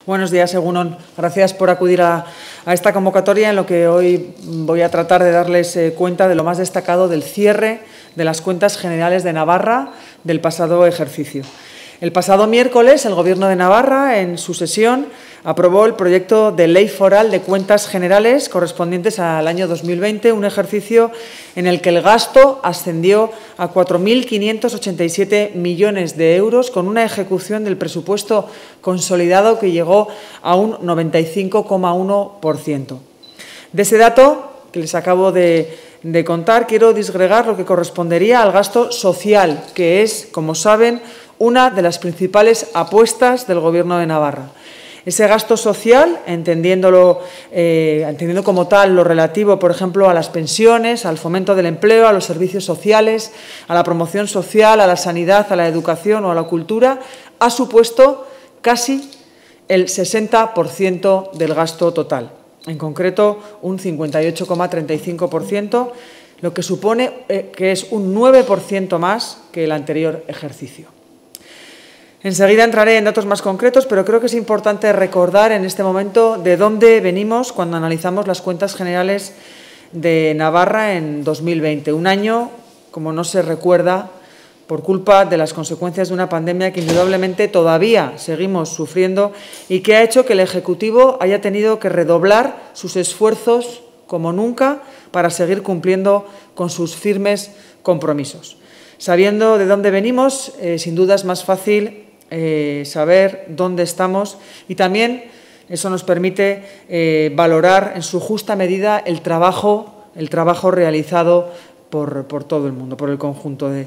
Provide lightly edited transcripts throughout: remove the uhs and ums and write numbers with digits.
Buenos días, Egunon. Gracias por acudir a esta convocatoria en lo que hoy voy a tratar de darles cuenta de lo más destacado del cierre de las cuentas generales de Navarra del pasado ejercicio. El pasado miércoles, el Gobierno de Navarra, en su sesión, aprobó el proyecto de Ley Foral de Cuentas Generales correspondientes al año 2020, un ejercicio en el que el gasto ascendió a 4.587 millones de euros, con una ejecución del presupuesto consolidado que llegó a un 95,1%. De ese dato que les acabo de contar, quiero disgregar lo que correspondería al gasto social, que es, como saben, una de las principales apuestas del Gobierno de Navarra. Ese gasto social, entendiendo como tal lo relativo, por ejemplo, a las pensiones, al fomento del empleo, a los servicios sociales, a la promoción social, a la sanidad, a la educación o a la cultura, ha supuesto casi el 60% del gasto total. En concreto, un 58,35%, lo que supone que es un 9% más que el anterior ejercicio. Enseguida entraré en datos más concretos, pero creo que es importante recordar en este momento de dónde venimos cuando analizamos las cuentas generales de Navarra en 2020. Un año, como no se recuerda, por culpa de las consecuencias de una pandemia que indudablemente todavía seguimos sufriendo y que ha hecho que el Ejecutivo haya tenido que redoblar sus esfuerzos como nunca para seguir cumpliendo con sus firmes compromisos. Sabiendo de dónde venimos, sin duda es más fácil saber dónde estamos y también eso nos permite valorar en su justa medida el trabajo realizado por todo el mundo, por el conjunto de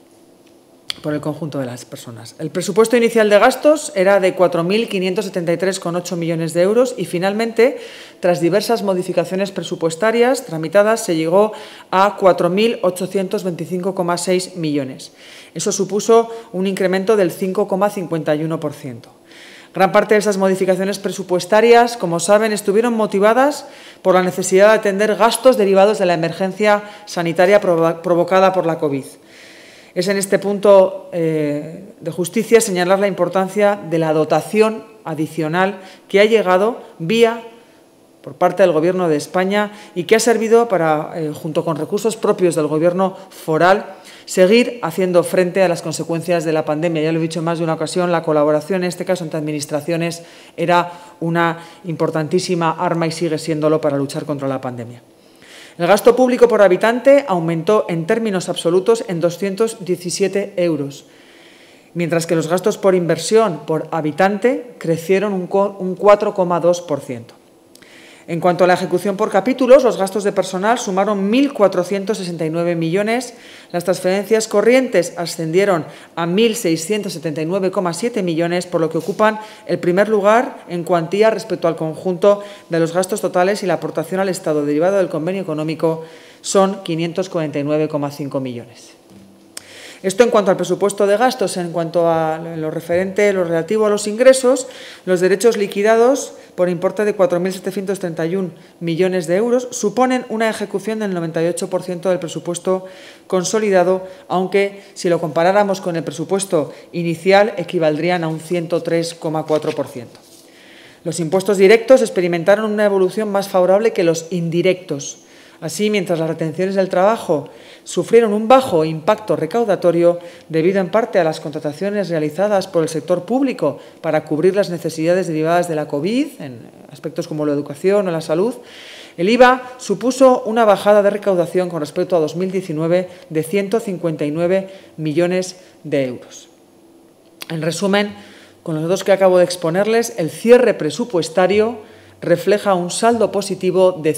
las personas. El presupuesto inicial de gastos era de 4.573,8 millones de euros y finalmente, tras diversas modificaciones presupuestarias tramitadas, se llegó a 4.825,6 millones. Eso supuso un incremento del 5,51%. Gran parte de esas modificaciones presupuestarias, como saben, estuvieron motivadas por la necesidad de atender gastos derivados de la emergencia sanitaria provocada por la COVID. Es en este punto de justicia señalar la importancia de la dotación adicional que ha llegado por parte del Gobierno de España y que ha servido para, junto con recursos propios del Gobierno foral, seguir haciendo frente a las consecuencias de la pandemia. Ya lo he dicho en más de una ocasión, la colaboración, en este caso entre administraciones, era una importantísima arma y sigue siéndolo para luchar contra la pandemia. El gasto público por habitante aumentó en términos absolutos en 217 euros, mientras que los gastos por inversión por habitante crecieron un 4,2%. En cuanto a la ejecución por capítulos, los gastos de personal sumaron 1.469 millones, las transferencias corrientes ascendieron a 1.679,7 millones, por lo que ocupan el primer lugar en cuantía respecto al conjunto de los gastos totales y la aportación al Estado derivada del convenio económico son 549,5 millones. Esto en cuanto al presupuesto de gastos. En cuanto a lo relativo a los ingresos, los derechos liquidados por importe de 4.731 millones de euros suponen una ejecución del 98% del presupuesto consolidado, aunque si lo comparáramos con el presupuesto inicial equivaldrían a un 103,4%. Los impuestos directos experimentaron una evolución más favorable que los indirectos. Así, mientras las retenciones del trabajo sufrieron un bajo impacto recaudatorio debido en parte a las contrataciones realizadas por el sector público para cubrir las necesidades derivadas de la COVID, en aspectos como la educación o la salud, el IVA supuso una bajada de recaudación con respecto a 2019 de 159 millones de euros. En resumen, con los datos que acabo de exponerles, el cierre presupuestario refleja un saldo positivo de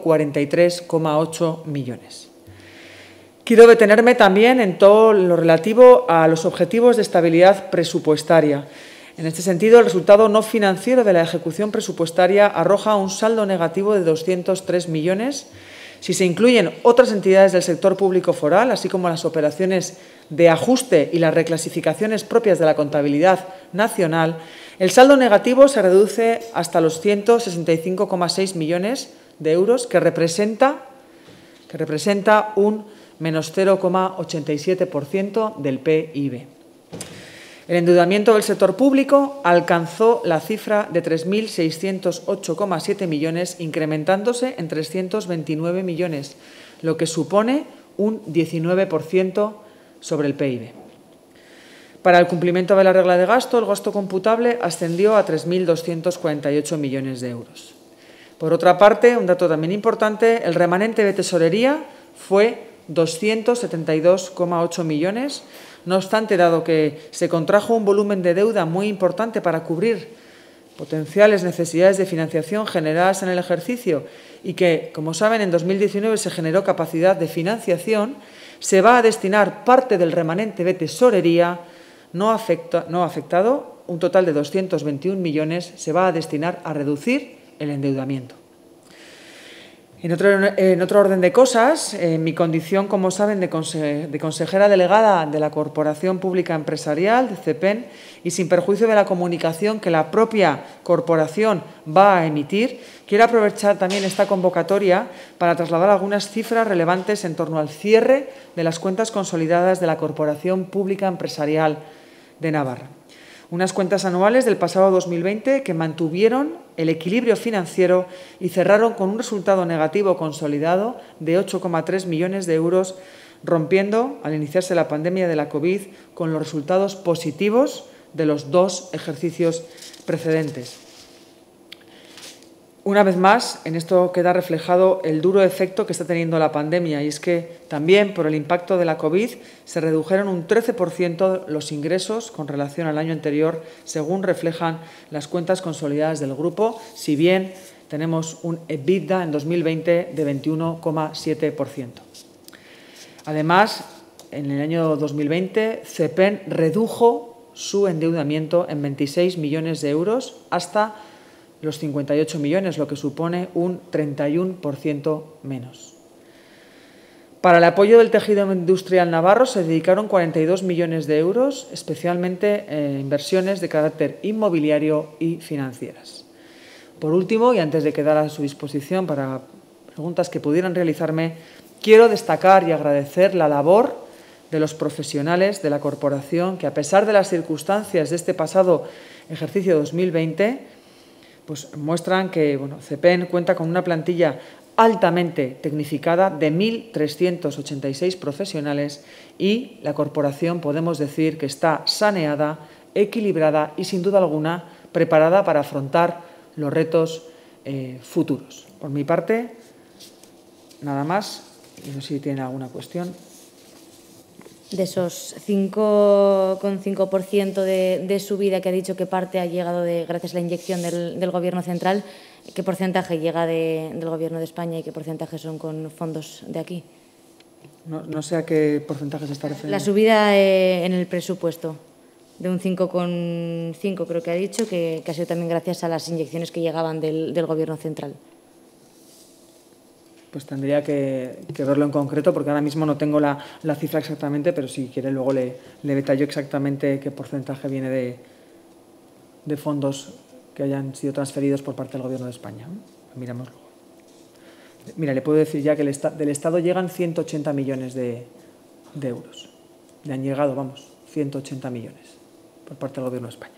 143,8 millones. Quiero detenerme también en todo lo relativo a los objetivos de estabilidad presupuestaria. En este sentido, el resultado no financiero de la ejecución presupuestaria arroja un saldo negativo de 203 millones. Si se incluyen otras entidades del sector público foral, así como las operaciones de ajuste y las reclasificaciones propias de la contabilidad nacional, el saldo negativo se reduce hasta los 165,6 millones de euros, que representa un menos 0,87% del PIB. El endeudamiento del sector público alcanzó la cifra de 3.608,7 millones, incrementándose en 329 millones, lo que supone un 19% sobre el PIB. Para el cumplimiento de la regla de gasto, el gasto computable ascendió a 3.248 millones de euros. Por otra parte, un dato también importante, el remanente de tesorería fue 272,8 millones. No obstante, dado que se contrajo un volumen de deuda muy importante para cubrir potenciales necesidades de financiación generadas en el ejercicio y que, como saben, en 2019 se generó capacidad de financiación, se va a destinar parte del remanente de tesorería no afectado, un total de 221 millones, se va a destinar a reducir el endeudamiento. En otro orden de cosas, en mi condición, como saben, de consejera delegada de la Corporación Pública Empresarial, de CEPEN, y sin perjuicio de la comunicación que la propia corporación va a emitir, quiero aprovechar también esta convocatoria para trasladar algunas cifras relevantes en torno al cierre de las cuentas consolidadas de la Corporación Pública Empresarial de Navarra. Unas cuentas anuales del pasado 2020 que mantuvieron el equilibrio financiero y cerraron con un resultado negativo consolidado de 8,3 millones de euros, rompiendo, al iniciarse la pandemia de la COVID, con los resultados positivos de los 2 ejercicios precedentes. Una vez más, en esto queda reflejado el duro efecto que está teniendo la pandemia, y es que también por el impacto de la COVID se redujeron un 13% los ingresos con relación al año anterior, según reflejan las cuentas consolidadas del grupo, si bien tenemos un EBITDA en 2020 de 21,7%. Además, en el año 2020, CEPEN redujo su endeudamiento en 26 millones de euros hasta los 58 millones, lo que supone un 31% menos. Para el apoyo del tejido industrial navarro se dedicaron 42 millones de euros, especialmente en inversiones de carácter inmobiliario y financieras. Por último, y antes de quedar a su disposición para preguntas que pudieran realizarme, quiero destacar y agradecer la labor de los profesionales de la corporación que, a pesar de las circunstancias de este pasado ejercicio 2020, pues muestran que CEPEN cuenta con una plantilla altamente tecnificada de 1.386 profesionales y la corporación podemos decir que está saneada, equilibrada y, sin duda alguna, preparada para afrontar los retos futuros. Por mi parte, nada más. Y no sé si tienen alguna cuestión. De esos 5,5% de subida que ha dicho que parte ha llegado gracias a la inyección del Gobierno central, ¿qué porcentaje llega del Gobierno de España y qué porcentaje son con fondos de aquí? No sé a qué porcentaje se está refiriendo. La subida en el presupuesto de un 5,5 creo que ha dicho, que ha sido también gracias a las inyecciones que llegaban del Gobierno central. Pues tendría que verlo en concreto, porque ahora mismo no tengo la cifra exactamente, pero si quiere luego le detallo exactamente qué porcentaje viene de fondos que hayan sido transferidos por parte del Gobierno de España. Miramos luego. Mira, le puedo decir ya que del Estado llegan 180 millones de euros. Le han llegado, 180 millones por parte del Gobierno de España.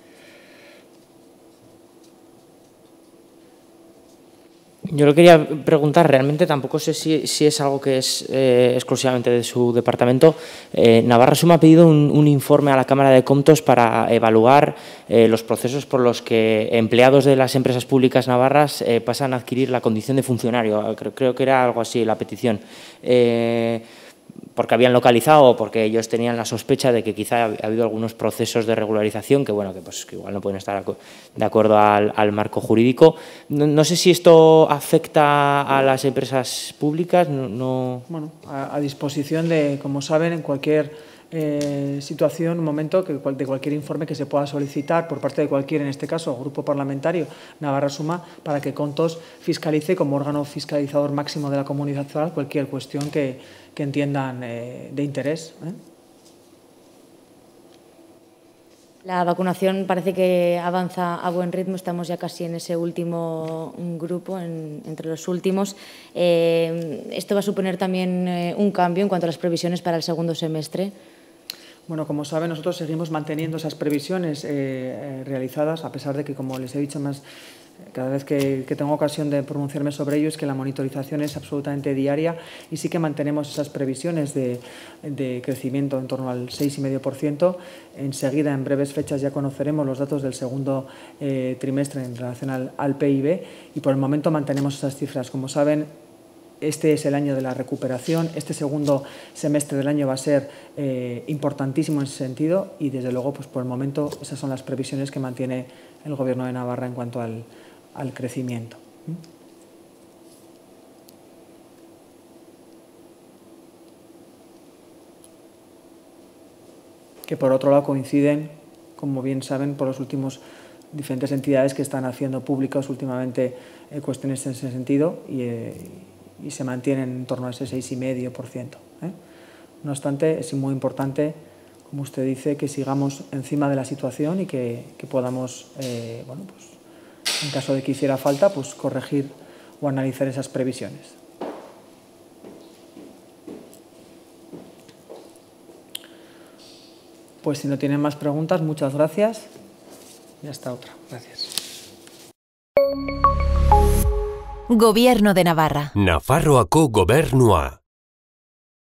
Yo le quería preguntar, realmente tampoco sé si es algo que es exclusivamente de su departamento. Navarra Suma ha pedido un informe a la Cámara de Comptos para evaluar los procesos por los que empleados de las empresas públicas navarras pasan a adquirir la condición de funcionario. Creo que era algo así la petición. Porque habían localizado o porque ellos tenían la sospecha de que quizá ha habido algunos procesos de regularización que igual no pueden estar de acuerdo al marco jurídico. No sé si esto afecta a las empresas públicas. Bueno, a disposición de, como saben, en cualquier situación, momento de cualquier informe que se pueda solicitar por parte de cualquier, en este caso, grupo parlamentario Navarra Suma, para que Comptos fiscalice como órgano fiscalizador máximo de la Comunidad Nacional cualquier cuestión que entiendan de interés. La vacunación parece que avanza a buen ritmo, estamos ya casi en ese último grupo, entre los últimos. ¿Esto va a suponer también un cambio en cuanto a las previsiones para el segundo semestre? Bueno, como saben, nosotros seguimos manteniendo esas previsiones realizadas, a pesar de que, como les he dicho más, cada vez que tengo ocasión de pronunciarme sobre ello, es que la monitorización es absolutamente diaria y sí que mantenemos esas previsiones de crecimiento en torno al 6,5%. Enseguida, en breves fechas, ya conoceremos los datos del segundo trimestre en relación al PIB y por el momento mantenemos esas cifras. Como saben, este es el año de la recuperación, este segundo semestre del año va a ser importantísimo en ese sentido y, desde luego, pues por el momento esas son las previsiones que mantiene el Gobierno de Navarra en cuanto al crecimiento. Que, por otro lado, coinciden, como bien saben, por los últimos diferentes entidades que están haciendo públicas últimamente cuestiones en ese sentido y se mantienen en torno a ese 6,5%. No obstante, es muy importante, como usted dice, que sigamos encima de la situación y que podamos, bueno, pues, en caso de que hiciera falta, pues corregir o analizar esas previsiones. Pues si no tienen más preguntas, muchas gracias y hasta otra. Gracias. Gobierno de Navarra. Nafarroako Gobernua.